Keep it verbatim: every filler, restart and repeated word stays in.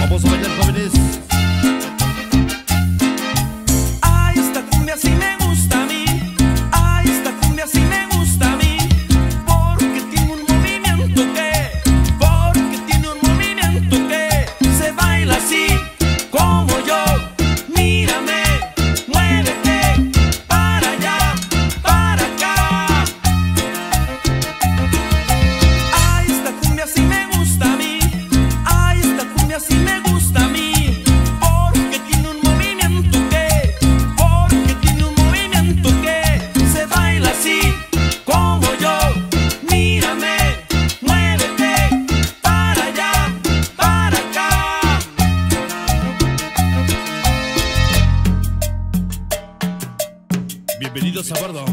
Vamos a bailar, jóvenes. Ay, esta cumbia sí me gusta a mí. Ay, esta cumbia sí me gusta a mí. Porque tiene un movimiento que, porque tiene un movimiento que se baila así como yo. Mírame, muévete para allá, para acá. Ay, esta cumbia sí me gusta a mí. Ay, esta cumbia sí me gusta a mí. Porque tiene un movimiento que, porque tiene un movimiento que se baila así como yo. Mírame, muévete para allá, para acá. Bienvenidos a bordo.